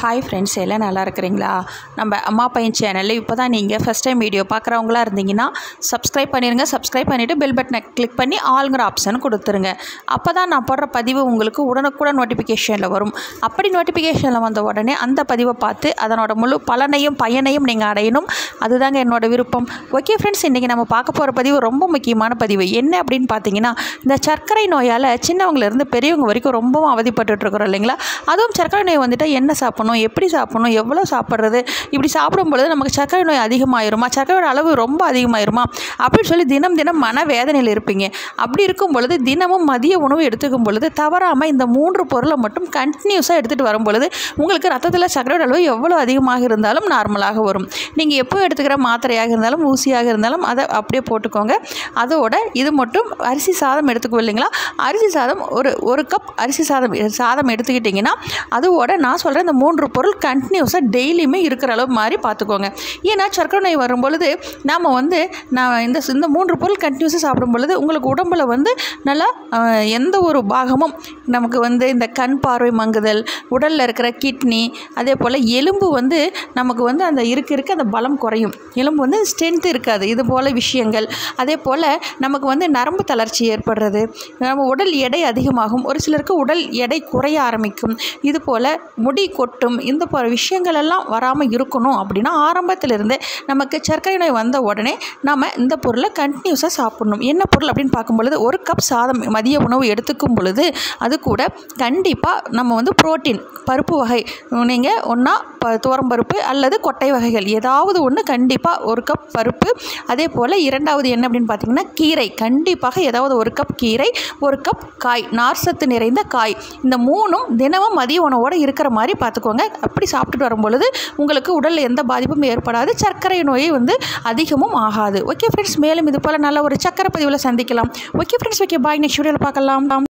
Hi friends, எல்லாம் நல்லா இருக்கிறீங்களா? நம்ம அம்மா பையன் சேனலில் இப்போ தான் நீங்கள் ஃபஸ்ட் டைம் வீடியோ பார்க்குறவங்களா இருந்தீங்கன்னா சப்ஸ்கிரைப் பண்ணிடுங்க. சப்ஸ்கிரைப் பண்ணிவிட்டு பெல் பட்டனை கிளிக் பண்ணி ஆளுங்கிற ஆப்ஷன் கொடுத்துருங்க. அப்போ தான் நான் போடுற பதிவு உங்களுக்கு உடனுக்குடன் நோட்டிஃபிகேஷனில் வரும். அப்படி நோட்டிஃபிகேஷனில் வந்த உடனே அந்த பதிவை பார்த்து அதனோட முழு பயனையும் நீங்கள் அடையணும். அதுதாங்க என்னோடய விருப்பம். ஓகே ஃப்ரெண்ட்ஸ், இன்றைக்கி நம்ம பார்க்க போகிற பதிவு ரொம்ப முக்கியமான பதிவு. என்ன அப்படின்னு பார்த்தீங்கன்னா, இந்த சர்க்கரை நோயால் சின்னவங்கலேருந்து பெரியவங்க வரைக்கும் ரொம்பவும் அவதிப்பட்டுருக்குறோம் இல்லைங்களா? அதுவும் சர்க்கரை நோய் வந்துட்டால் என்ன சாப்பிடணும், எப்படி சாப்பிடணும், எவ்வளோ சாப்பிட்றது, இப்படி சாப்பிடும் பொழுது நமக்கு சர்க்கரை நோய் அதிகமாயிருமா, சர்க்கரையோட அளவு ரொம்ப அதிகமாயிருமா அப்படின்னு சொல்லி தினம் மனவேதனையில் இருப்பீங்க. அப்படி இருக்கும் பொழுது தினமும் மதிய உணவு எடுத்துக்கும் பொழுது தவறாமல் இந்த 3 பொருளை மட்டும் கண்டினியூஸாக எடுத்துகிட்டு வரும் பொழுது உங்களுக்கு ரத்தத்தில் சர்க்கரையோட அளவு எவ்வளோ அதிகமாக இருந்தாலும் நார்மலாக வரும். நீங்கள் எப்போ எடுத்துக்கிற மாத்திரையாக இருந்தாலும் ஊசியாக இருந்தாலும் அதை அப்படியே போட்டுக்கோங்க. அதோட இது மட்டும் அரிசி சாதம் எடுத்துக்கோ இல்லைங்களா? அரிசி சாதம் ஒரு கப் அரிசி சாதம் எடுத்துக்கிட்டிங்கன்னா அதோட நான் சொல்கிறேன் இந்த 3 பொருள் கண்டினியூஸாக டெய்லியுமே இருக்கிற அளவு மாதிரி பார்த்துக்கோங்க. ஏன்னா சர்க்கரை நோய் வரும்பொழுது நாம் இந்த 3 பொருள் கண்டினியூஸாக சாப்பிடும் பொழுது உங்களுக்கு உடம்பில் நல்லா எந்த ஒரு பாகமும் நமக்கு இந்த கண் பார்வை மங்குதல், உடலில் இருக்கிற கிட்னி, அதே போல் எலும்பு நமக்கு அந்த இருக்க அந்த பலம் குறையும். எலும்பு ஸ்ட்ரென்த் இருக்காது. இது போல் விஷயங்கள். அதே போல் நமக்கு நரம்பு தளர்ச்சி ஏற்படுறது, நம்ம உடல் எடை அதிகமாகும். ஒரு சிலருக்கு உடல் எடை குறைய ஆரம்பிக்கும். இது போல் முடி கொட்டும். இந்த போகிற விஷயங்கள் எல்லாம் வராமல் இருக்கணும் அப்படின்னா ஆரம்பத்திலிருந்து நமக்கு சர்க்கரை நோய் வந்த உடனே நம்ம இந்த பொருளை கண்டினியூஸாக சாப்பிடணும். என்ன பொருள் அப்படின்னு பார்க்கும்பொழுது 1 கப் சாதம் மதிய உணவு எடுத்துக்கும் பொழுது அது கூட கண்டிப்பாக நம்ம புரோட்டீன் பருப்பு வகை, நீங்கள் ஒன்றா துவரம்பருப்பு அல்லது கொட்டை வகைகள் ஏதாவது ஒன்று, கண்டிப்பாக 1 கப் பருப்பு. அதே போல் 2வது என்ன அப்படின்னு பார்த்தீங்கன்னா கீரை, கண்டிப்பாக ஏதாவது 1 கப் கீரை, 1 கப் காய், நார்சத்து நிறைந்த காய். இந்த 3ம் தினமும் மதிய உணவோடு இருக்கிற மாதிரி பார்த்துக்கோங்க. அப்படி சாப்பிட்டுட்டு வரும்பொழுது உங்களுக்கு உடலில் எந்த பாதிப்பும் ஏற்படாது. சர்க்கரை நோயை அதிகமும் ஆகாது. ஓகே ஃப்ரெண்ட்ஸ், மேலும் இது போல் நல்ல ஒரு சக்கரை பதிவில் சந்திக்கலாம். Okay friends, okay bye. Next வீடியோவில் பார்க்கலாம்.